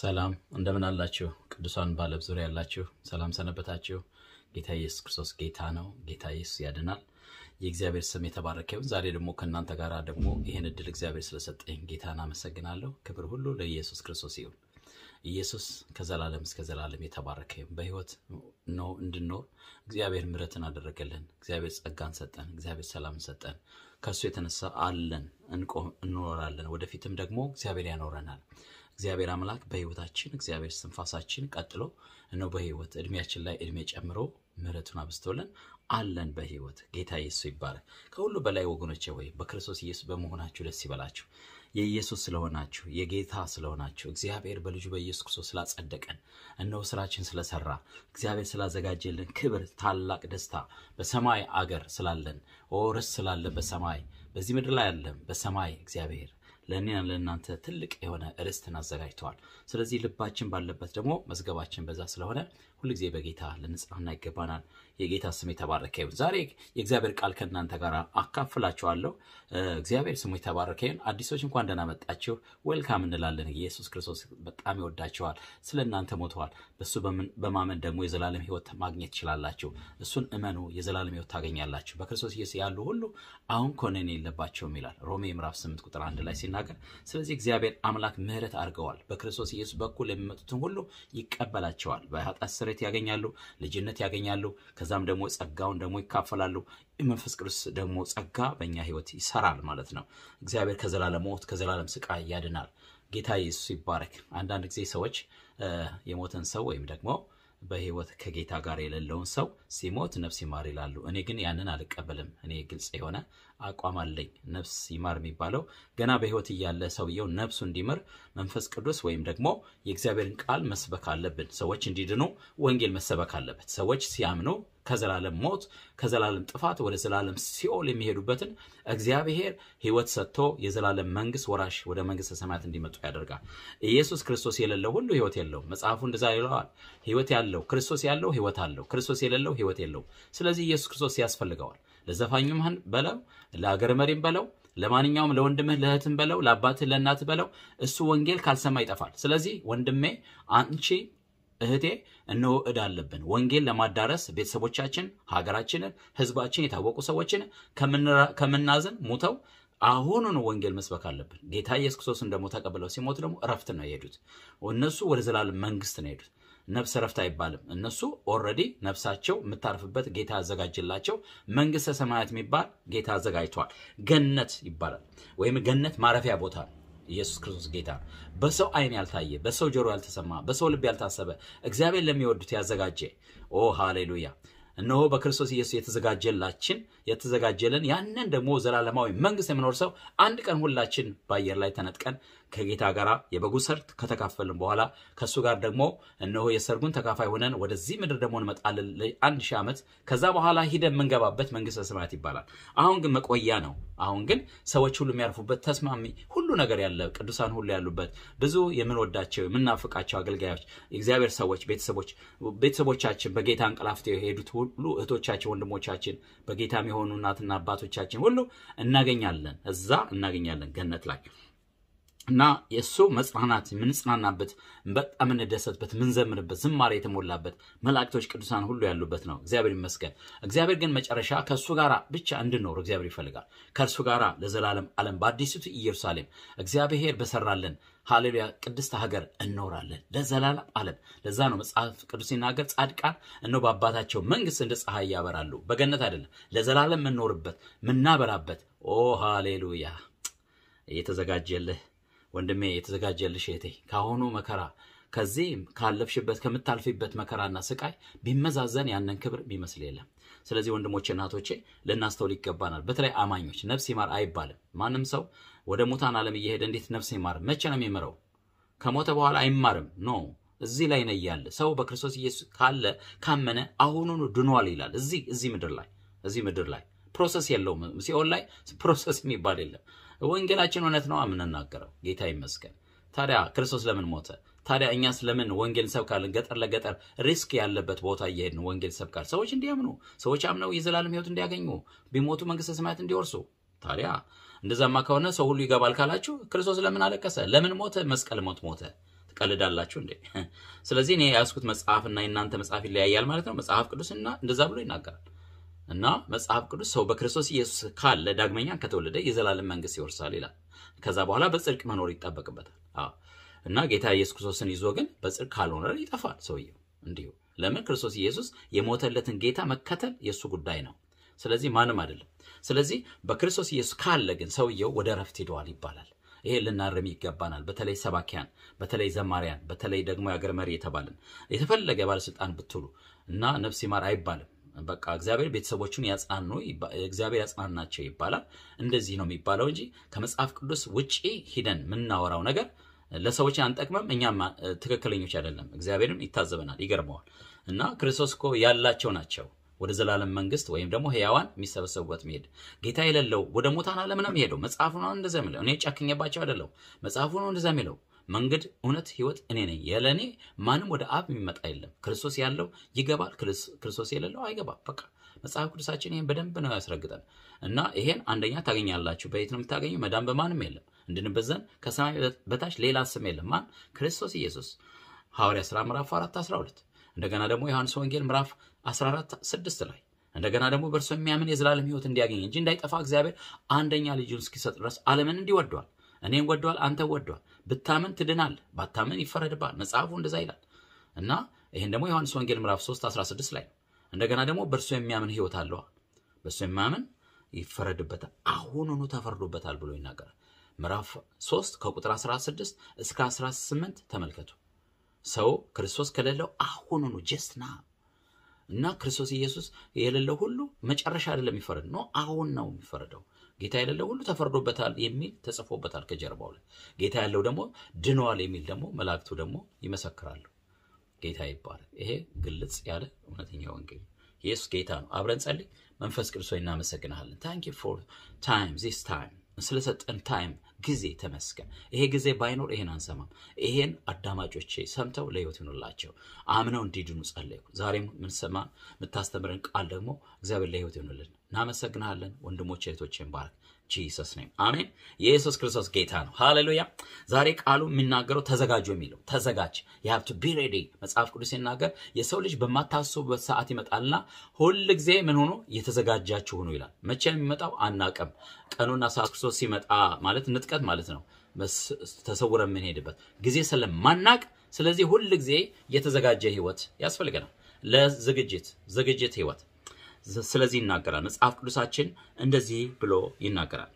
ሰላም እንደምን አላችሁ ቅዱሳን ባለብ ዙሪያ ያላችሁ ሰላም ሰነበታችሁ ጌታ ኢየሱስ ክርስቶስ ጌታ ነው ጌታ ኢየሱስ ያድናል የእግዚአብሔር ስም የተባረከ ይሁን ዛሬ ደግሞ ከናንተ ጋር ደግሞ ይሄን እድል እግዚአብሔር ስለሰጠኝ ጌታን አመሰግናለሁ ክብር ሁሉ ለኢየሱስ ክርስቶስ ይሁን ኢየሱስ ከዘላለም እስከ ዘላለም የተባረከ ይሁን በህይወት ነው እንድንኖር እግዚአብሔር ምሕረትን አደረገልን እግዚአብሔር ጸጋን ሰጠን እግዚአብሔር ሰላምን ሰጠን ከሱ የተነሳ አለን እንኖራለን ወደፊትም ደግሞ እግዚአብሔር ያኖረናል እግዚአብሔር አምላክ በህይወታችን እግዚአብሔር ስንፋሳችን ቀጥሎ ነው በህይወት እድሜያችን ላይ እድሜ ጨምሮ ምሕረቱን አብስቶልን አለን በህይወት ጌታ ኢየሱስ ይባረክ ከሁሉ በላይ ወገኖቼ ሆይ በክርስቶስ ኢየሱስ በመሆናችሁ ደስ ይበላችሁ የኢየሱስ ስለሆናችሁ የጌታ ስለሆናችሁ እግዚአብሔር በልጁ በኢየሱስ ክርስቶስ ስላጸደቀን እነሆ ስራችን ስለሰራ እግዚአብሔር ስላዘጋጀልን ክብር ታላቅ ደስታ በሰማይ አገር ስላለን ኦርስ ስላለ በሰማይ በዚህ ምድር ላይ ያለን በሰማይ እግዚአብሔር ለእኛና ለእናንተ ትልቅ የሆነ ርስትን አዘጋጅቷል ስለዚህ ልባችን ባለበት ደግሞ መዝገባችን በዛ ስለሆነ ሁሉ ጊዜ በጌታ ለንጽህና ይገባናል የጌታ ስም የተባረከ ይሁን ዛሬ የእግዚአብሔር ቃል ከናንተ ጋር አካፍላችኋለሁ እግዚአብሔር ስሙ የተባረከ ይሁን አዲሶች እንኳን ደህና መጣችሁ ዌልካም እንላለን ኢየሱስ ክርስቶስ በጣም ይወዳችኋል ስለናንተ ሞተዋል በሱ በማመን ደግሞ የዘላለም ህይወት ማግኘት ይችላልላችሁ እሱን እመኑ የዘላለም ህይወት ታገኛላችሁ በክርስቶስ ኢየሱስ ያሉ ሁሉ አሁን ኮነኔ የለባቸውም ይላል ሮሜ ምዕራፍ 8 ቁጥር 1 ላይ ሲናገር ስለዚህ እግዚአብሔር አምላክ ምህረት አድርገዋል በክርስቶስ ኢየሱስ በኩል የሚመጡትን ሁሉ ይቀበላቸዋል በኃጢአት ስርየት ያገኛሉ ልጅነት ያገኛሉ ከዛም ደግሞ ጸጋውን ደግሞ ይካፈላሉ መንፈስ ቅዱስ ደግሞ ጸጋ በእኛ ህይወት ይሰራል ማለት ነው እግዚአብሔር ከዘላለም ሞት ከዘላለም ስቃይ ያድናል ጌታ ኢየሱስ ይባረክ አንዳንድ ጊዜ ሰዎች የሞተን ሰው ወይም ደግሞ በህይወት ከጌታ ጋር የሌለውን ሰው ሲሞት ነፍስ ይማር ይላሉ እኔ ግን ያንን አልቀበልም እኔ ግልጽ የሆነ አቋም አለኝ ነፍስ ይማር የሚባለው ገና በህይወት ያለ ሰውየው ነፍሱ እንዲመር መንፈስ ቅዱስ ወይም ደግሞ የእግዚአብሔርን ቃል መስበክ አለብን ሰዎች እንዲድኑ ወንጌል መሰበክ አለበት ሰዎች ሲያምኑ ከዘላለም ሞት ከዘላለም ጥፋት ወደ ዘላለም ሲኦል የሚሄዱበትን እግዚአብሔር ህይወት ሰጥቶ የዘላለም መንግስት ወራሽ ወደ መንግስተ ሰማያት እንዲመጡ ያደርጋል ኢየሱስ ክርስቶስ የሌለው ሁሉ ህይወት የለው መጽሐፉ እንደዛ ይላል ህይወት ያለው ክርስቶስ ያለው ህይወት አለው ክርስቶስ የሌለው ህይወት የለው ስለዚህ ኢየሱስ ክርስቶስ ያስፈልጋል ለዘፋኙም በለው ለአገር መሪም በለው ለማንኛውም ለወንድምህ ለእህትም በለው ለአባትህ ለእናትህ በለው እሱ ወንጌል ካልሰማ ይጠፋል ስለዚህ ወንድሜ አንቺ እህቴ እነሆ እዳለብን ወንጌል ለማዳረስ ቤተሰቦቻችን ሀገራችንን ህዝባችን የታወቁ ሰዎችን ከመናዘን ሞተው አሁኑን ወንጌል መስበክ አለብን ጌታ ኢየሱስ ክርስቶስ እንደሞተ ተቀበለው ሲሞት ደግሞ ረፍት ነው የሄዱት እነሱ ወደ ዘላለም መንግስት ነው የሄዱት ነፍስ ረፍት አይባልም እነሱ ኦሬዲ ነፍሳቸው የምታርፍበት ጌታ አዘጋጅላቸው መንግስተ ሰማያት የሚባል ጌታ አዘጋጅቷል ገነት ይባላል ወይም ገነት ማረፊያ ቦታ ኢየሱስ ክርስቶስ ጌታ በሰው አይን ያልታየ በሰው ጆሮ ያልተሰማ በሰው ልብ ያልታሰበ እግዚአብሔር ለሚወዱት ያዘጋጀ ኦ ሃሌሉያ እነሆ በክርስቶስ ኢየሱስ የተዘጋጀለን ያንን ደግሞ ዘላለማዊ መንግስት የምኖር ሰው አንድ ቀን ሁላችን በአየር ላይ ተነጥቀን ከጌታ ጋር የበጉ ሰርግ ከተካፈልን በኋላ ከሱ ጋር ደግሞ እነሆ የሰርጉን ተካፋይ ሆነን ወደዚህ ምድር ደግሞ እንመጣለን ለ1000 ዓመት ከዛ በኋላ ሂደን መንገባበት መንግስተ ሰማያት ይባላል አሁን ግን መቆያ ነው አሁን ግን ሰዎች ሁሉ የሚያርፉበት ተስማሚ ሁሉ ነገር ያለ ቅዱሳን ሁሉ ያሉበት ብዙ የምንወዳቸው የምናፍቃቸው አገልጋዮች እግዚአብሔር ሰዎች ቤተሰቦቻችን በጌታ እንቀላፍተው የሄዱት ሁሉ እህቶቻችን ወንድሞቻችን በጌታም የሆኑ እናትና አባቶቻችን ሁሉ እናገኛለን ገነት ላይ እና የሱ መጽናናት ምንጽናናበት በጣም እንደሰተበት ምንዘምርበት ዝማሬ የተሞላበት መላእክቶች ቅዱሳን ሁሉ ያሉበት ነው እግዚአብሔር ይመስገን እግዚአብሔር ግን መጨረሻ ከሱ ጋራ ብቻ እንድንኖር እግዚአብሔር ይፈልጋል ከሱ ጋራ ለዘላለም ዓለም በአዲስቱ ኢየሩሳሌም እግዚአብሔር በሰራለን ሃሌሉያ ቅድስት ሀገር እንኖራለን ለዘላለም ዓለም ለዛ ነው መጽሐፍ ቅዱስ ሲናገር ጻድቃን እነሆ በአባታቸው መንግስት እንደ ፀሐይ ያበራሉ በገነት አይደለም ለዘላለም እንኖርበት ምናበራበት ኦ ሃሌሉያ የተዘጋጀልህ ወንድሜ የተዘጋጀልሽ እህቴ ካሁኑ መከራ ከዚህ ካለፍሽበት ከምታልፊበት መከራና ስቃይ ቢመዛዘን ያንን ክብር ቢመስል የለም ስለዚህ ወንድሞቼና እህቶቼ ለናስተውል ይገባናል በተለይ አማኞች ነፍስ ይማር አይባልም ማንም ሰው ወደ ሙታን ዓለም እየሄደ እንዴት ነፍስ ይማር መቼ ነው የሚመረው ከሞተ በኋላ አይማርም ኖ እዚህ ላይ ነው ያለ ሰው በክርስቶስ ኢየሱስ ካመነ አሁኑኑ ድኗል ይላል እዚህ ምድር ላይ ፕሮሰስ የለውም ሲኦል ላይ ፕሮሰስ የሚባል የለም ወንጌላችን እውነት ነው አምነናገረው ጌታ ይመስገን ታዲያ ክርስቶስ ለምን ሞተ ታዲያ እኛስ ለምን ወንጌል ሰብካለን ገጠር ለገጠር ሪስክ ያለበት ቦታ እየሄድን ወንጌል ሰብካል ሰዎች እንዲያምኑ ሰዎች አምነው የዘላለም ህይወት እንዲያገኙ ቢሞቱ መንግስተ ሰማያት እንዲወርሱ ታዲያ እንደዛማ ከሆነ ሰው ሁሉ ይገባል ካላችሁ ክርስቶስ ለምን አለቀሰ ለምን ሞተ መስቀል ሞተ ቀልዳላችሁ እንዴ? ስለዚህ እኔ ያስኩት መጽሐፍና እናንተ መጽሐፍ ይለያያል ማለት ነው። መጽሐፍ ቅዱስና እንደዛ ብሎ ይናገራል። እና መጽሐፍ ቅዱስ ሰው በክርስቶስ ኢየሱስ ካለ ዳግመኛ ከተወለደ የዘላለም መንግስት ይወርሳል ይላል። ከዛ በኋላ በጽድቅ መኖር ይጠበቅበታል። እና ጌታ ኢየሱስ ክርስቶስን ይዞ ግን በጽድቅ ካልሆነ ይጠፋል ሰውየው እንዲሁ። ለምን? ክርስቶስ ኢየሱስ የሞተለትን ጌታ መከተል የሱ ጉዳይ ነው። ስለዚህ ማንም አይደለም። ስለዚህ በክርስቶስ ኢየሱስ ካለ ግን ሰውየው ወደ ረፍት ሄዷል ይባላል። ይሄ ልናርም ይገባናል። በተለይ ሰባኪያን፣ በተለይ ዘማሪያን፣ በተለይ ደግሞ የአገር መሪ የተባለን የተፈለገ ባለስልጣን ብትሉ እና ነፍስ ይማር አይባልም። በቃ እግዚአብሔር ቤተሰቦቹን ያጽናኑ፣ እግዚአብሔር ያጽናናቸው ይባላል። እንደዚህ ነው የሚባለው እንጂ ከመጽሐፍ ቅዱስ ውጪ ሂደን ምናወራው ነገር ለሰዎች አንጠቅመም፣ እኛም ትክክለኞች አይደለም። እግዚአብሔርም ይታዘበናል፣ ይገርመዋል። እና ክርስቶስ እኮ ያላቸው ናቸው ወደ ዘላለም መንግስት ወይም ደግሞ ሕያዋን የሚሰበሰቡበት መሄድ። ጌታ የሌለው ወደ ሙታን ዓለም ነው የሚሄደው። መጽሐፉ ነው እንደዛ የሚለው። እኔ ጨክኜባቸው አይደለም፣ መጽሐፉ ነው እንደዛ የሚለው። መንገድ፣ እውነት፣ ህይወት እኔ ነኝ። ያለኔ ማንም ወደ አብ የሚመጣ የለም። ክርስቶስ ያለው ይገባል፣ ክርስቶስ የሌለው አይገባም። በቃ መጽሐፍ ቅዱሳችን ይሄን በደንብ ነው ያስረግጠን። እና ይሄን አንደኛ ታገኛላችሁ። በየት ነው የምታገኙ? መዳን በማንም የለም፣ እንድንበዘን ከሰማይ በታች ሌላ ስም የለም። ማን? ክርስቶስ ኢየሱስ። ሐዋርያ ሥራ ምዕራፍ 4:12 እንደገና ደግሞ ዮሐንስ ወንጌል ምዕራፍ 14:6 ላይ እንደገና ደግሞ በእርሱ የሚያምን የዘላለም ህይወት እንዲያገኝ እንጂ እንዳይጠፋ እግዚአብሔር አንደኛ ልጁን እስኪሰጥ ድረስ ዓለምን እንዲወዷል። እኔን ወዷል፣ አንተ ወዷል። ብታምን ትድናለህ፣ ባታምን ይፈረድባል። መጽሐፉ እንደዛ ይላል። እና ይሄን ደግሞ ዮሐንስ ወንጌል ምዕራፍ 3:16 ላይ እንደገና ደግሞ በእርሱ የሚያምን ህይወት አለው። በእርሱ የሚያምን ይፈረድበታል፣ አሁኑኑ ተፈርዶበታል ብሎ ይናገራል። ምዕራፍ 3 ከቁጥር 16 እስከ 18 ተመልከቱ። ሰው ክርስቶስ ከሌለው አሁኑኑ ጀስትና እና ክርስቶስ ኢየሱስ የሌለው ሁሉ መጨረሻ አይደለም የሚፈረድ ነው፣ አሁን ነው የሚፈረደው። ጌታ የሌለው ሁሉ ተፈርዶበታል የሚል ተጽፎበታል ከጀርባው ላይ። ጌታ ያለው ደግሞ ድኗል የሚል ደግሞ መላእክቱ ደግሞ ይመሰክራሉ። ጌታ ይባረክ። ይሄ ግልጽ ያለ እውነተኛ ወንጌል። ኢየሱስ ጌታ ነው። አብረን ጸልይ። መንፈስ ቅዱስ ሆይ እናመሰግናለን። ታንክ ዩ ፎር ታይም ዚስ ታይም ስለሰጠን ታይም ጊዜ ተመስገን። ይሄ ጊዜ ባይኖር ይሄን አንሰማም። ይሄን አዳማጮቼ ሰምተው ለህይወት ይኑላቸው፣ አምነው እንዲድኑ ጸልዩ። ዛሬም ምን ሰማ የምታስተምረን ቃል ደግሞ እግዚአብሔር ለህይወት ይኑልን። እናመሰግናለን። ወንድሞቼ እህቶቼን ባርክ። ጂሰስ ኔም አሜን። ኢየሱስ ክርስቶስ ጌታ ነው። ሃሌሉያ። ዛሬ ቃሉ የሚናገረው ተዘጋጁ የሚለው ተዘጋጅ። you have to be ready። መጽሐፍ ቅዱስ ሲናገር የሰው ልጅ በማታስቡበት ሰዓት ይመጣልና ሁሉ ጊዜ ምን ሆኖ የተዘጋጃችሁ ሆኖ ይላል። መቼ ነው የሚመጣው አናቀም። ቀኑና ሰዓት ክርስቶስ ሲመጣ ማለት ንጥቀት ማለት ነው። ተሰውረን ምን ሄድበት ጊዜ ስለማናቅ፣ ስለዚህ ሁሉ ጊዜ የተዘጋጀ ህይወት ያስፈልገናል። ለዝግጅት ህይወት ስለዚህ ይናገራል መጽሐፍ ቅዱሳችን እንደዚህ ብሎ ይናገራል።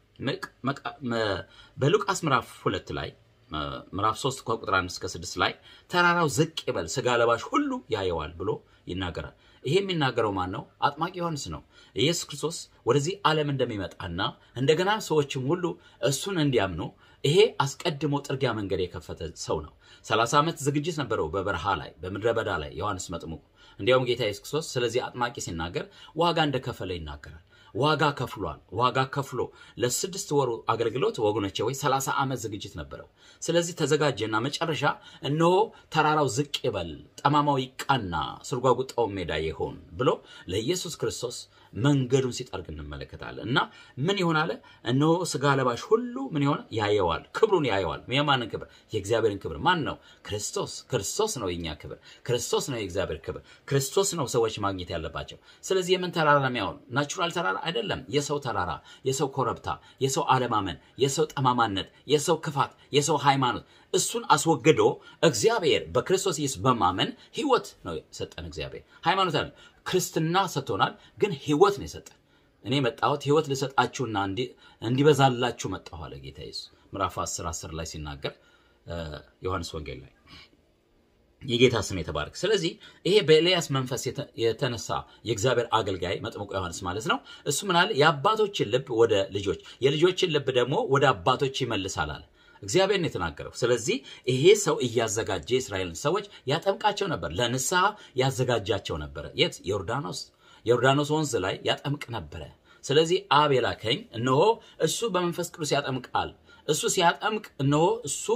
በሉቃስ ምዕራፍ 2 ላይ ምዕራፍ 3 ከቁጥር 1 እስከ 6 ላይ ተራራው ዝቅ ይበል ስጋ ለባሽ ሁሉ ያየዋል ብሎ ይናገራል። ይሄ የሚናገረው ማን ነው? አጥማቂ ዮሐንስ ነው። ኢየሱስ ክርስቶስ ወደዚህ ዓለም እንደሚመጣና እንደገና ሰዎችም ሁሉ እሱን እንዲያምኑ ይሄ አስቀድሞ ጥርጊያ መንገድ የከፈተ ሰው ነው። 30 ዓመት ዝግጅት ነበረው በበረሃ ላይ በምድረ በዳ ላይ ዮሐንስ መጥምቁ። እንዲያውም ጌታ ኢየሱስ ክርስቶስ ስለዚህ አጥማቂ ሲናገር ዋጋ እንደከፈለ ይናገራል። ዋጋ ከፍሏል። ዋጋ ከፍሎ ለ6 ወሩ አገልግሎት ወገኖቼ ወይ 30 ዓመት ዝግጅት ነበረው። ስለዚህ ተዘጋጀና መጨረሻ እነሆ ተራራው ዝቅ ይበል፣ ጠማማው ይቃና፣ ስርጓጉጣው ሜዳ ይሆን ብሎ ለኢየሱስ ክርስቶስ መንገዱን ሲጠርግ እንመለከታለን። እና ምን ይሆናል? እነሆ ስጋ ለባሽ ሁሉ ምን ይሆናል? ያየዋል፣ ክብሩን ያየዋል። የማንን ክብር? የእግዚአብሔርን ክብር። ማን ነው? ክርስቶስ ነው የኛ ክብር። ክርስቶስ ነው የእግዚአብሔር ክብር። ክርስቶስ ነው ሰዎች ማግኘት ያለባቸው። ስለዚህ የምን ተራራ ነው የሚሆነው? ናቹራል ተራራ አይደለም። የሰው ተራራ፣ የሰው ኮረብታ፣ የሰው አለማመን፣ የሰው ጠማማነት፣ የሰው ክፋት፣ የሰው ሃይማኖት እሱን አስወግዶ እግዚአብሔር በክርስቶስ ኢየሱስ በማመን ህይወት ነው የሰጠን። እግዚአብሔር ሃይማኖት አይደለም፣ ክርስትና ሰጥቶናል፣ ግን ህይወት ነው የሰጠን። እኔ መጣሁት ህይወት ልሰጣችሁና እንዲበዛላችሁ መጣሁ አለ ጌታ ኢየሱስ ምዕራፍ 10 ላይ ሲናገር ዮሐንስ ወንጌል ላይ። የጌታ ስም የተባረከ። ስለዚህ ይሄ በኤልያስ መንፈስ የተነሳ የእግዚአብሔር አገልጋይ መጥምቁ ዮሐንስ ማለት ነው። እሱ ምን አለ? የአባቶችን ልብ ወደ ልጆች፣ የልጆችን ልብ ደግሞ ወደ አባቶች ይመልሳል አለ። እግዚአብሔር ነው የተናገረው። ስለዚህ ይሄ ሰው እያዘጋጀ እስራኤልን ሰዎች ያጠምቃቸው ነበር፣ ለንስሐ ያዘጋጃቸው ነበር። የት? ዮርዳኖስ ወንዝ ላይ ያጠምቅ ነበር። ስለዚህ አብ የላከኝ እነሆ እሱ በመንፈስ ቅዱስ ያጠምቃል። እሱ ሲያጠምቅ እነሆ እሱ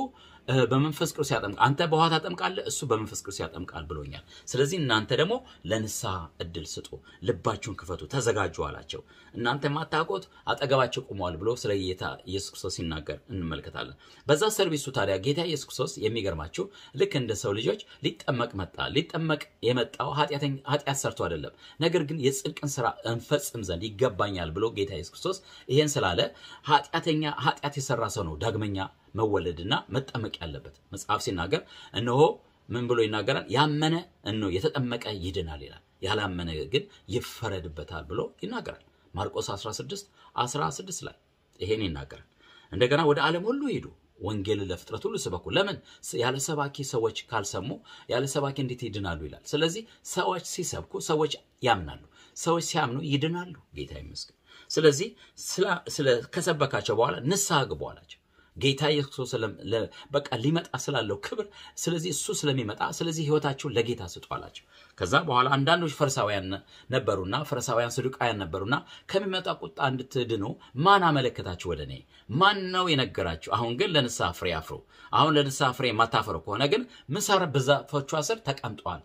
በመንፈስ ቅዱስ ያጠምቃል አንተ በውሃ ታጠምቃለህ እሱ በመንፈስ ቅዱስ ያጠምቃል ብሎኛል ስለዚህ እናንተ ደግሞ ለንስሐ እድል ስጡ ልባችሁን ክፈቱ ተዘጋጁ አላቸው እናንተ ማታቆት አጠገባቸው ቆመዋል ብሎ ስለ ጌታ ኢየሱስ ክርስቶስ ሲናገር እንመለከታለን በዛ ሰርቪሱ ታዲያ ጌታ ኢየሱስ ክርስቶስ የሚገርማችሁ ልክ እንደ ሰው ልጆች ሊጠመቅ መጣ ሊጠመቅ የመጣው ኃጢአት ሰርቶ አይደለም ነገር ግን የጽድቅን ስራ እንፈጽም ዘንድ ይገባኛል ብሎ ጌታ ኢየሱስ ክርስቶስ ይሄን ስላለ ኃጢአት የሰራ ሰው ነው ዳግመኛ መወለድና መጠመቅ ያለበት መጽሐፍ ሲናገር እነሆ ምን ብሎ ይናገራል ያመነ እነሆ የተጠመቀ ይድናል ይላል ያላመነ ግን ይፈረድበታል ብሎ ይናገራል ማርቆስ 16:16 ላይ ይሄን ይናገራል እንደገና ወደ ዓለም ሁሉ ሄዱ ወንጌል ለፍጥረት ሁሉ ስበኩ ለምን ያለ ሰባኪ ሰዎች ካልሰሙ ያለ ሰባኪ እንዴት ይድናሉ ይላል ስለዚህ ሰዎች ሲሰብኩ ሰዎች ያምናሉ ሰዎች ሲያምኑ ይድናሉ ጌታ ይመስገን ስለዚህ ስለ ከሰበካቸው በኋላ ንስሐ ግቡ አላቸው ጌታ ኢየሱስ በቃ ሊመጣ ስላለው ክብር ስለዚህ እሱ ስለሚመጣ ስለዚህ ህይወታችሁን ለጌታ ስጡ አላቸው ከዛ በኋላ አንዳንዶች ፈሪሳውያን ነበሩና ፈሪሳውያን ሰዱቃውያን ነበሩና ከሚመጣ ቁጣ እንድትድኑ ማን አመለከታችሁ ወደኔ ማን ነው የነገራችሁ አሁን ግን ለንስሐ ፍሬ አፍሩ አሁን ለንስሐ ፍሬ ማታፈሩ ከሆነ ግን ምሳር በዛፎቹ ስር ተቀምጧል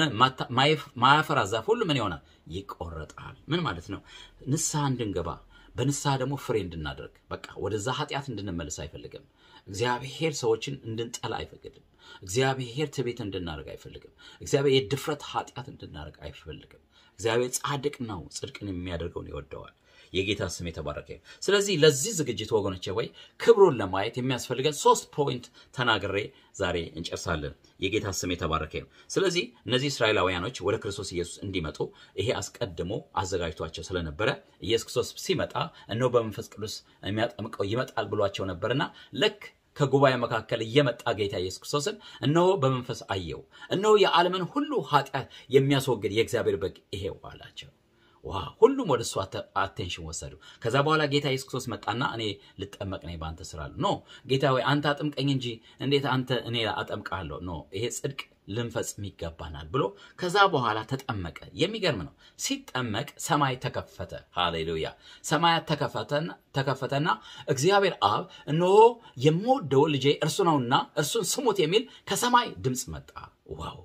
ማያፈራ ዛፍ ሁሉ ምን ይሆናል ይቆረጣል ምን ማለት ነው ንስሐ እንድንገባ በንስሐ ደግሞ ፍሬ እንድናደርግ በቃ ወደዛ ኃጢአት እንድንመለስ አይፈልግም እግዚአብሔር ሰዎችን እንድንጠላ አይፈልግም እግዚአብሔር ትዕቢት እንድናደርግ አይፈልግም እግዚአብሔር የድፍረት ኃጢአት እንድናደርግ አይፈልግም እግዚአብሔር ጻድቅ ነው ጽድቅን የሚያደርገውን ይወደዋል የጌታ ስም የተባረከ ስለዚህ ለዚህ ዝግጅት ወገኖቼ ወይ ክብሩን ለማየት የሚያስፈልገን 3 ፖይንት ተናግሬ ዛሬ እንጨርሳለን የጌታ ስም የተባረከ ስለዚህ እነዚህ እስራኤላውያኖች ወደ ክርስቶስ ኢየሱስ እንዲመጡ ይሄ አስቀድሞ አዘጋጅቷቸው ስለነበረ ኢየሱስ ክርስቶስ ሲመጣ እነሆ በመንፈስ ቅዱስ የሚያጠምቀው ይመጣል ብሏቸው ነበርና ለክ ከጉባኤ መካከል እየመጣ ጌታ ኢየሱስ ክርስቶስን እነሆ በመንፈስ አየው እነሆ የዓለምን ሁሉ ኃጢአት የሚያስወግድ የእግዚአብሔር በግ ይሄው አላቸው ሁሉም ወደሱ አቴንሽን ወሰዱ ከዛ በኋላ ጌታ ኢየሱስ ክርስቶስ መጣና እኔ ልጠመቅ ነኝ ባንተ ስራሉ ኖ ጌታ ወይ አንተ አጥምቀኝ እንጂ እንዴት አንተ እኔ አጠምቃለሁ ኖ ይሄ ጽድቅ ልንፈጽም ይገባናል ብሎ ከዛ በኋላ ተጠመቀ የሚገርም ነው ሲጠመቅ ሰማይ ተከፈተ ሃሌሉያ ሰማይ ተከፈተና እግዚአብሔር አብ እነሆ የምወደው ልጄ እርሱ ነውና እርሱን ስሙት የሚል ከሰማይ ድምጽ መጣ ዋው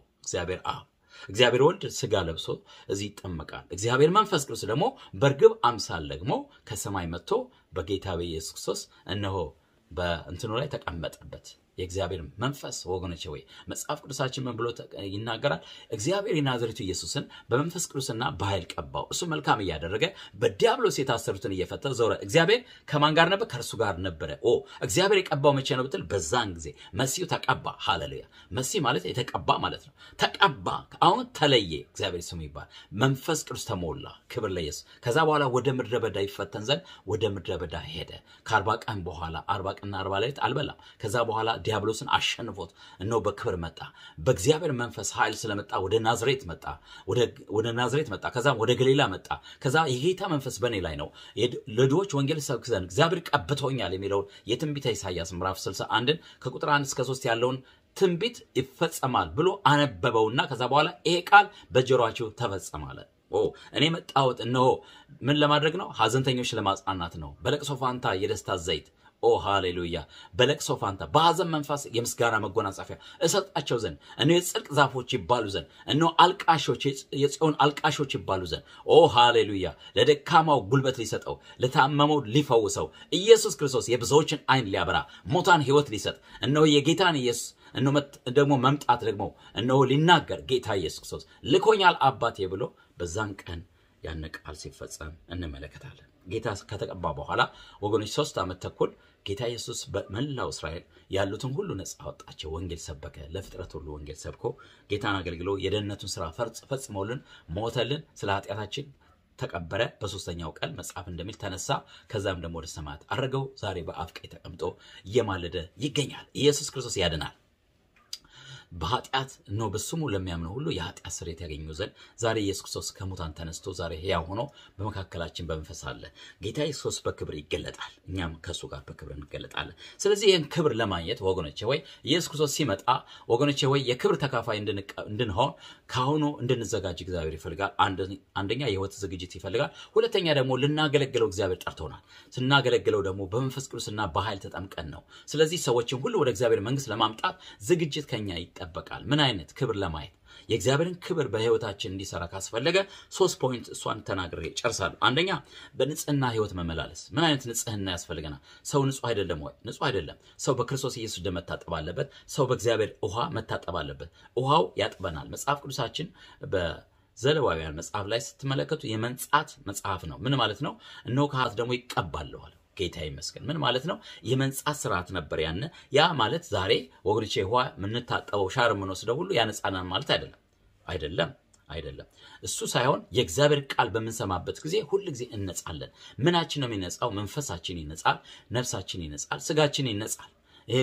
እግዚአብሔር ወልድ ስጋ ለብሶ እዚ ይጠመቃል እግዚአብሔር መንፈስ ቅዱስ ደግሞ በርግብ አምሳል ደግሞ ከሰማይ መጥቶ በጌታ በኢየሱስ ክርስቶስ እነሆ በእንትኑ ላይ ተቀመጠበት የእግዚአብሔር መንፈስ ወገኖቼ ወይ መጽሐፍ ቅዱሳችን ምን ብሎ ይናገራል እግዚአብሔር የናዝሬቱ ኢየሱስን በመንፈስ ቅዱስና በኃይል ቀባው እሱ መልካም ያደረገ በዲያብሎስ የታሰሩትን እየፈታ ዞረ እግዚአብሔር ከማን ጋር ነበር ከርሱ ጋር ነበር እግዚአብሔር የቀባው መቼ ነው ብትል በዛን ጊዜ መሲሁ ተቀባ ሃሌሉያ መሲህ ማለት የተቀባ ማለት ነው ተቀባ አሁን ተለየ እግዚአብሔር ስሙ ይባል መንፈስ ቅዱስ ተሞላ ክብር ለኢየሱስ ከዛ በኋላ ወደ ምድረ በዳ ይፈተን ዘንድ ወደ ምድረ በዳ ሄደ ከ40 ቀን በኋላ 40 ቀንና 40 ሌሊት አልበላም ከዛ በኋላ ዲያብሎስን አሸንፎት እነሆ በክብር መጣ በእግዚአብሔር መንፈስ ኃይል ስለመጣ ወደ ናዝሬት መጣ ከዛም ወደ ገሊላ መጣ ከዛ የጌታ መንፈስ በኔ ላይ ነው ለድሆች ወንጌል ሰብክ ዘንድ እግዚአብሔር ቀብቶኛል የሚለው የትንቢተ ኢሳይያስ ምዕራፍ 61 ከቁጥር 1 እስከ 3 ያለውን ትንቢት ይፈጸማል ብሎ አነበበውና ከዛ በኋላ ይሄ ቃል በጆሮአቸው ተፈጸማለ እኔ መጣሁት እነሆ ምን ለማድረግ ነው ሐዘንተኞች ለማጽናናት ነው በለቅሶ ፋንታ የደስታ ዘይት ሃሌሉያ በለቅሶ ፋንታ በሐዘን መንፈስ የምስጋና መጎናጸፊያ እሰጣቸው ዘንድ እነሆ የጽድቅ ዛፎች ይባሉ ዘንድ እነሆ አልቃሾች የጽዮን አልቃሾች ይባሉ ዘንድ ሃሌሉያ ለደካማው ጉልበት ሊሰጠው ለታመመው ሊፈውሰው ኢየሱስ ክርስቶስ የብዙዎችን አይን ሊያበራ ሞታን ሕይወት ሊሰጥ እነሆ የጌታን ኢየሱስ እነሆ ደግሞ መምጣት ደግሞ እነሆ ሊናገር ጌታ ኢየሱስ ክርስቶስ ልኮኛል አባቴ ብሎ በዛን ቀን ያን ቃል ሲፈጸም እንመለከታለን ጌታ ከተቀባ በኋላ ወገኖች 3 ዓመት ተኩል ጌታ ኢየሱስ በመላው እስራኤል ያሉትን ሁሉ ነፃ አወጣቸው ወንጌል ሰበከ ለፍጥረት ሁሉ ወንጌል ሰብኮ ጌታን አገልግሎ የደህንነቱን ስራ ፈጽሞልን ሞተልን ስለ ኃጢአታችን ተቀበረ በሶስተኛው ቀን መጽሐፍ እንደሚል ተነሳ ከዛም ደግሞ ወደ ሰማያት አረገው ዛሬ በአብ ቀኝ ተቀምጦ እየማለደ ይገኛል ኢየሱስ ክርስቶስ ያድናል በኃጢአት ነው በስሙ ለሚያምነው ሁሉ የኃጢአት ስርየት ያገኙ ዘንድ ዛሬ ኢየሱስ ክርስቶስ ከሙታን ተነስቶ ዛሬ ሕያው ሆኖ በመካከላችን በመንፈስ አለ። ጌታ ኢየሱስ በክብር ይገለጣል፣ እኛም ከሱ ጋር በክብር እንገለጣለን። ስለዚህ ይህን ክብር ለማግኘት ወገኖቼ ወይ ኢየሱስ ክርስቶስ ሲመጣ ወገኖቼ ወይ የክብር ተካፋይ እንድንሆን ካሁኑ እንድንዘጋጅ እግዚአብሔር ይፈልጋል። አንደኛ የህይወት ዝግጅት ይፈልጋል። ሁለተኛ ደግሞ ልናገለግለው እግዚአብሔር ጠርቶናል። ስናገለግለው ደግሞ በመንፈስ ቅዱስና በኃይል ተጠምቀን ነው። ስለዚህ ሰዎችን ሁሉ ወደ እግዚአብሔር መንግስት ለማምጣት ዝግጅት ከኛ ይጠበቃል። ምን አይነት ክብር ለማየት የእግዚአብሔርን ክብር በህይወታችን እንዲሰራ ካስፈለገ 3 ፖይንት እሷን ተናግሬ ጨርሳለሁ። አንደኛ በንጽህና ህይወት መመላለስ። ምን አይነት ንጽህና ያስፈልገናል? ሰው ንጹህ አይደለም ወይ? ንጹህ አይደለም። ሰው በክርስቶስ ኢየሱስ ደም መታጠብ አለበት። ሰው በእግዚአብሔር ውሃ መታጠብ አለበት። ውሃው ያጥበናል። መጽሐፍ ቅዱሳችን በዘሌዋውያን መጽሐፍ ላይ ስትመለከቱ የመንጻት መጽሐፍ ነው። ምን ማለት ነው? እነሆ ከሃት ደግሞ ይቀባለዋል። ጌታ ይመስገን። ምን ማለት ነው? የመንጻት ስርዓት ነበር ያነ። ያ ማለት ዛሬ ወግሪቼ ውሃ ምንታጠበው ሻር ምንወስደው ሁሉ ያነጻናል ማለት አይደለም። እሱ ሳይሆን የእግዚአብሔር ቃል በመንሰማበት ጊዜ ሁሉ ጊዜ እንነጻለን። ምናችን ነው የሚነጻው? መንፈሳችን ይነጻል፣ ነፍሳችን ይነጻል፣ ስጋችን ይነጻል።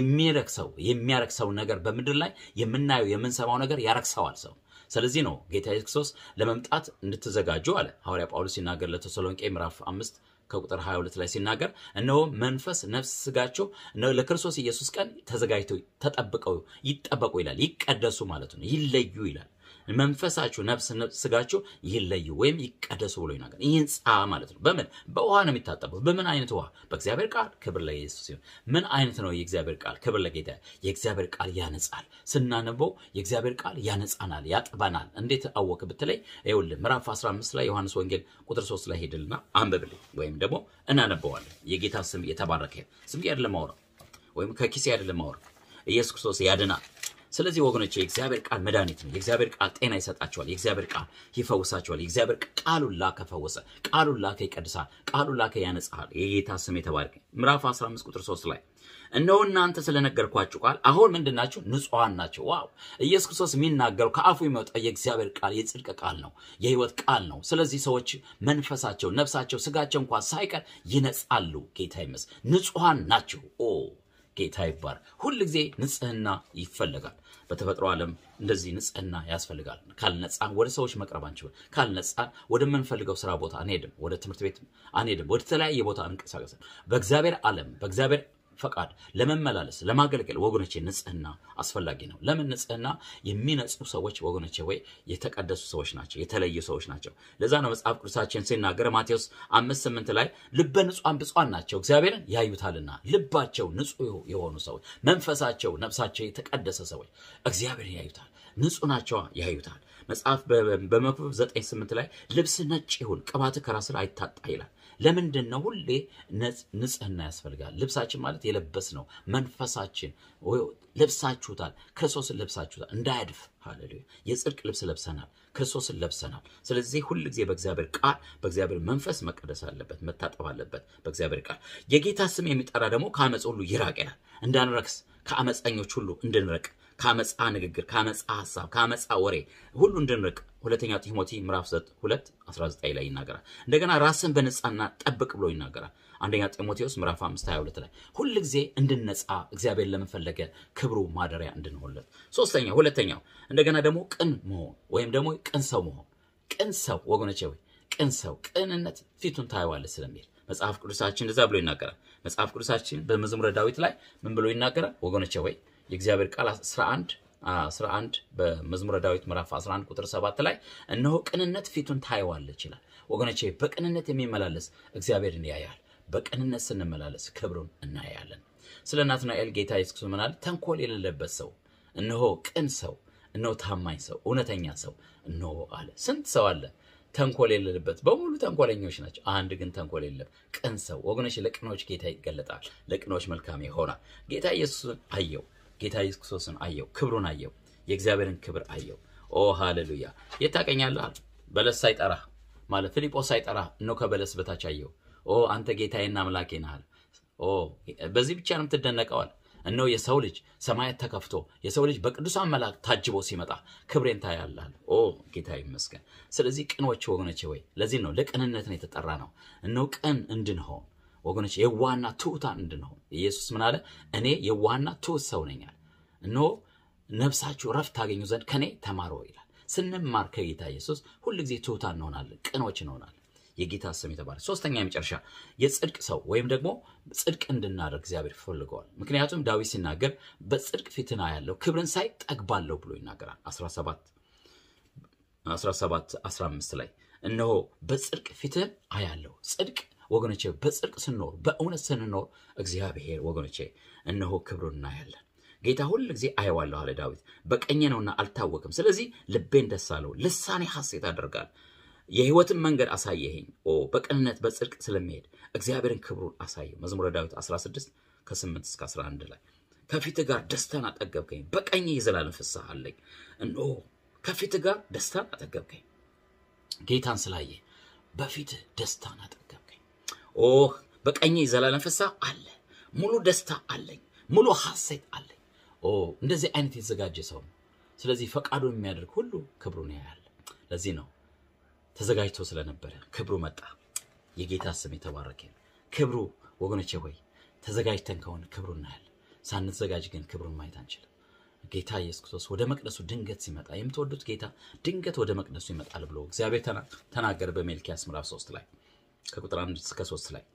የሚያረክሰው ነገር በምድር ላይ የምናየው የምንሰማው ነገር ያረክሰዋል ሰው። ስለዚህ ነው ጌታ ኢየሱስ ክርስቶስ ለመምጣት እንድትዘጋጁ አለ ሐዋርያ ጳውሎስ ሲናገር ለተሰሎንቄ ምዕራፍ 5 ከቁጥር 22 ላይ ሲናገር እነሆ መንፈስ ነፍስ ስጋቸው ነው ለክርስቶስ ኢየሱስ ቀን ተዘጋጅተው ተጠብቀው ይጠበቁ ይላል። ይቀደሱ ማለት ነው፣ ይለዩ ይላል። መንፈሳቸው ነፍስ ስጋቸው ይለዩ ወይም ይቀደሱ ብሎ ይናገር። ይንጻ ማለት ነው። በምን? በውሃ ነው የሚታጠበው። በምን አይነት ውሃ? በእግዚአብሔር ቃል። ክብር ለኢየሱስ ይሁን። ምን አይነት ነው የእግዚአብሔር ቃል? ክብር ለጌታ። የእግዚአብሔር ቃል ያነጻል። ስናነበው የእግዚአብሔር ቃል ያነጻናል፣ ያጥባናል። እንዴት አወቅ ብትለይ ይኸውልህ ምዕራፍ 15 ላይ ዮሐንስ ወንጌል ቁጥር 3 ላይ ሄድልና አንብብልኝ ወይም ደግሞ እናነበዋለን። የጌታ ስም የተባረከ ስም አይደለም ማውራት ወይም ከኪሴ አይደለም ማውራት። ኢየሱስ ክርስቶስ ያድናል። ስለዚህ ወገኖቼ የእግዚአብሔር ቃል መድኃኒት ነው። የእግዚአብሔር ቃል ጤና ይሰጣቸዋል። የእግዚአብሔር ቃል ይፈውሳቸዋል። የእግዚአብሔር ቃሉን ላከ ፈወሰ፣ ቃሉን ላከ ይቀድሳል፣ ቃሉን ላከ ያነጻል። የጌታ ስም የተባረከ። ምዕራፍ 15 ቁጥር 3 ላይ እነሆ እናንተ ስለነገርኳችሁ ቃል አሁን ምንድናችሁ? ንጹሃን ናችሁ። ዋው! ኢየሱስ ክርስቶስ የሚናገረው ከአፉ የሚወጣ የእግዚአብሔር ቃል የጽድቅ ቃል ነው፣ የህይወት ቃል ነው። ስለዚህ ሰዎች መንፈሳቸው፣ ነፍሳቸው፣ ስጋቸው እንኳን ሳይቀር ይነጻሉ። ጌታ ይመስገን። ንጹሃን ናችሁ። ጌታ ይባር። ሁሉ ጊዜ ንጽህና ይፈልጋል። በተፈጥሮ ዓለም እንደዚህ ንጽህና ያስፈልጋል። ካልነጻን ወደ ሰዎች መቅረብ አንችልም። ካልነጻን ወደ መንፈልገው ስራ ቦታ አንሄድም፣ ወደ ትምህርት ቤት አንሄድም፣ ወደ ተለያየ ቦታ አንቀሳቀስም። በእግዚአብሔር ዓለም በእግዚአብሔር ፈቃድ ለመመላለስ ለማገልገል ወገኖቼ ንጽህና አስፈላጊ ነው። ለምን? ንጽህና የሚነጹ ሰዎች ወገኖቼ ወይ የተቀደሱ ሰዎች ናቸው፣ የተለዩ ሰዎች ናቸው። ለዛ ነው መጽሐፍ ቅዱሳችን ሲናገር ማቴዎስ 5:8 ላይ ልበ ንጹሃን ብፁዓን ናቸው እግዚአብሔርን ያዩታልና። ልባቸው ንጹህ የሆኑ ሰዎች፣ መንፈሳቸው ነፍሳቸው የተቀደሰ ሰዎች እግዚአብሔርን ያዩታል። ንጹህ ናቸው፣ ያዩታል። መጽሐፍ በመክብብ 9:8 ላይ ልብስ ነጭ ይሁን ቅባት ከራስ ላይ አይታጣ ይላል። ለምንድን ነው? ሁሌ ንጽህና ያስፈልጋል። ልብሳችን ማለት የለበስ ነው። መንፈሳችን ለብሳችሁታል፣ ክርስቶስን ለብሳችሁታል እንዳያድፍ። ሃሌሉያ! የጽድቅ ልብስ ለብሰናል፣ ክርስቶስን ለብሰናል። ስለዚህ ሁሉ ጊዜ በእግዚአብሔር ቃል በእግዚአብሔር መንፈስ መቀደስ አለበት፣ መታጠብ አለበት በእግዚአብሔር ቃል። የጌታ ስም የሚጠራ ደግሞ ከአመጽ ሁሉ ይራቅ ይላል። እንዳንረክስ ከአመፀኞች ሁሉ እንድንርቅ፣ ከአመፃ ንግግር፣ ከአመፃ ሐሳብ፣ ከአመፃ ወሬ ሁሉ እንድንርቅ ሁለተኛ ጢሞቴ ምዕራፍ 2:19 ላይ ይናገራል። እንደገና ራስን በንጽህና ጠብቅ ብሎ ይናገራል። አንደኛ ጢሞቴዎስ ምዕራፍ 5:22 ላይ ሁሉ ጊዜ እንድንነጻ እግዚአብሔር ለመፈለገ ክብሩ ማደሪያ እንድንሆንለት። ሁለተኛው እንደገና ደግሞ ቅን መሆን ወይም ደግሞ ቅን ሰው መሆን። ቅን ሰው ወገኖቼ ወይ ቅን ሰው ቅንነት ፊቱን ታየዋለህ ስለሚል መጽሐፍ ቅዱሳችን እንደዛ ብሎ ይናገራል። መጽሐፍ ቅዱሳችን በመዝሙረ ዳዊት ላይ ምን ብሎ ይናገራል? ወገኖቼ ወይ የእግዚአብሔር ቃል 11 በመዝሙረ ዳዊት ምዕራፍ 11 ቁጥር 7 ላይ እነሆ ቅንነት ፊቱን ታየዋለች ይላል። ወገኖቼ በቅንነት የሚመላለስ እግዚአብሔርን ያያል። በቅንነት ስንመላለስ ክብሩን እናያለን። ስለ ናትናኤል ጌታ ኢየሱስ ምን አለ? ተንኮል የሌለበት ሰው እነሆ ቅን ሰው፣ እነሆ ታማኝ ሰው፣ እውነተኛ ሰው እነሆ አለ። ስንት ሰው አለ ተንኮል የሌለበት? በሙሉ ተንኮለኞች ናቸው። አንድ ግን ተንኮል የለም፣ ቅን ሰው። ወገኖቼ ለቅኖች ጌታ ይገለጣል፣ ለቅኖች መልካም ይሆናል። ጌታ ኢየሱስን አየው፣ ጌታ ኢየሱስ ክርስቶስን አየው፣ ክብሩን አየው፣ የእግዚአብሔርን ክብር አየው። ኦ ሃሌሉያ! የታቀኛለህ በለስ ሳይጠራ ማለት ፊልጶስ ሳይጠራ ነው ከበለስ በታች አየው። ኦ አንተ ጌታዬና አምላኬ ነህ። ኦ በዚህ ብቻ ነው የምትደነቀው። እነሆ የሰው ልጅ ሰማያት ተከፍቶ የሰው ልጅ በቅዱሳን መላእክት ታጅቦ ሲመጣ ክብሬን ታያለህ። ኦ ጌታ ይመስገን። ስለዚህ ቅኖች ወገኖቼ ወይ ለዚህ ነው ለቅንነት ነው የተጠራ ነው። እነሆ ቅን እንድንሆን ወገኖቼ የዋህና ትሑታን እንድንሆን ኢየሱስ ምን አለ? እኔ የዋህና ትሑት ሰው ነኝ አለ። እነሆ ነፍሳችሁ ረፍት ታገኙ ዘንድ ከኔ ተማሩ ይላል። ስንማር ከጌታ ኢየሱስ ሁሉ ጊዜ ትሑታን እንሆናለን፣ ቅኖች እንሆናለን። የጌታ ስም የተባረከ። ሶስተኛ የመጨረሻ የጽድቅ ሰው ወይም ደግሞ ጽድቅ እንድናደርግ እግዚአብሔር ፈልገዋል። ምክንያቱም ዳዊት ሲናገር በጽድቅ ፊትን አያለው ክብርን ሳይ ጠግባለሁ ብሎ ይናገራል። 17:15 ላይ እነሆ በጽድቅ ፊትን አያለው። ጽድቅ ወገኖቼ በጽድቅ ስንኖር በእውነት ስንኖር እግዚአብሔር ወገኖቼ እነሆ ክብሩን እናያለን። ጌታ ሁሉ ጊዜ አየዋለሁ አለ ዳዊት። በቀኜ ነውና አልታወቅም። ስለዚህ ልቤን ደስ አለው፣ ልሳኔ ሐሴት ያደርጋል። የሕይወትን መንገድ አሳየኸኝ። በቅንነት በጽድቅ ስለሚሄድ እግዚአብሔርን ክብሩን አሳየው። መዝሙረ ዳዊት 16:8-11 ላይ ከፊት ጋር ደስታን አጠገብከኝ፣ በቀኝ የዘላለም ፍስሐ አለኝ። እነሆ ከፊት ጋር ደስታን አጠገብከኝ። ጌታን ስላየ በፊት ደስታን አጠገብከኝ። በቀኝ የዘላለም ፍስሐ አለ፣ ሙሉ ደስታ አለኝ፣ ሙሉ ሐሴት አለኝ። እንደዚህ አይነት የተዘጋጀ ሰው ነው። ስለዚህ ፈቃዱን የሚያደርግ ሁሉ ክብሩን ያያል። ለዚህ ነው ተዘጋጅቶ ስለነበረ ክብሩ መጣ። የጌታ ስም የተባረከ ነው። ክብሩ ወገኖቼ ሆይ ተዘጋጅተን ከሆነ ክብሩን እናያለን። ሳንዘጋጅ ግን ክብሩን ማየት አንችልም። ጌታ ኢየሱስ ክርስቶስ ወደ መቅደሱ ድንገት ሲመጣ የምትወዱት ጌታ ድንገት ወደ መቅደሱ ይመጣል ብሎ እግዚአብሔር ተናገረ በሚልክያስ ምዕራፍ 3 ላይ ከቁጥር 1-3 ላይ።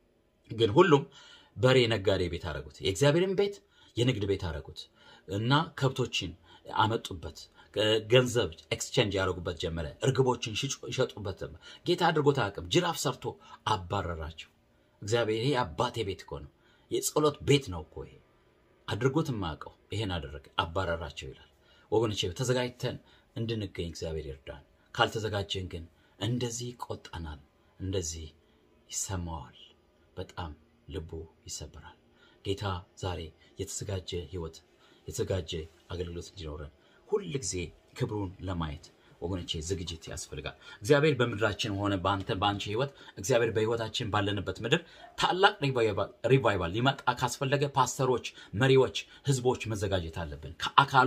ግን ሁሉም በሬ ነጋዴ ቤት አደረጉት፣ የእግዚአብሔርን ቤት የንግድ ቤት አደረጉት እና ከብቶችን አመጡበት፣ ገንዘብ ኤክስቼንጅ ያደርጉበት ጀመረ። እርግቦችን ይሸጡበት። ጌታ አድርጎት አያውቅም። ጅራፍ ሰርቶ አባረራቸው። እግዚአብሔር ይሄ አባቴ ቤት እኮ ነው፣ የጸሎት ቤት ነው እኮ ይሄ። አድርጎት የማያውቀው ይሄን አደረገ፣ አባረራቸው ይላል። ወገኖቼ ተዘጋጅተን እንድንገኝ እግዚአብሔር ይርዳን። ካልተዘጋጀን ግን እንደዚህ ይቆጣናል፣ እንደዚህ ይሰማዋል፣ በጣም ልቡ ይሰበራል። ጌታ ዛሬ የተዘጋጀ ህይወት የተዘጋጀ አገልግሎት እንዲኖረን ሁሉ ጊዜ ክብሩን ለማየት ወገኖቼ ዝግጅት ያስፈልጋል። እግዚአብሔር በመድራችን ሆነ በአንቺ ህይወት እግዚአብሔር በህይወታችን ባለንበት ምድር ታላቅ ሪቫይቫል ሊመጣ ካስፈለገ ፓስተሮች፣ መሪዎች፣ ህዝቦች መዘጋጀት አለብን። ከአካሉ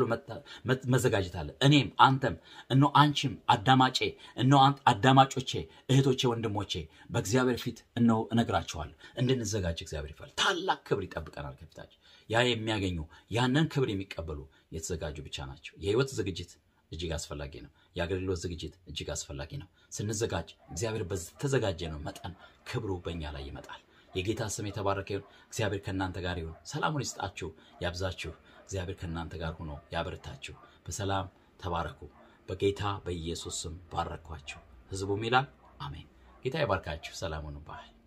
መዘጋጀት አለ። እኔም አንተም እነሆ አንቺም አዳማጬ እነሆ አዳማጮቼ፣ እህቶቼ፣ ወንድሞቼ በእግዚአብሔር ፊት እነሆ እነግራችኋለሁ እንድንዘጋጅ እግዚአብሔር ይፈልጋል። ታላቅ ክብር ይጠብቀናል ከፊታችን። ያ የሚያገኙ ያንን ክብር የሚቀበሉ የተዘጋጁ ብቻ ናቸው። የህይወት ዝግጅት እጅግ አስፈላጊ ነው። የአገልግሎት ዝግጅት እጅግ አስፈላጊ ነው። ስንዘጋጅ እግዚአብሔር በተዘጋጀ ነው መጠን ክብሩ በእኛ ላይ ይመጣል። የጌታ ስም የተባረከ ይሁን። እግዚአብሔር ከእናንተ ጋር ይሁን። ሰላሙን ይስጣችሁ፣ ያብዛችሁ። እግዚአብሔር ከእናንተ ጋር ሆኖ ያበርታችሁ። በሰላም ተባረኩ። በጌታ በኢየሱስ ስም ባረኳችሁ። ህዝቡም ይላል አሜን። ጌታ ይባርካችሁ። ሰላሙን ባይ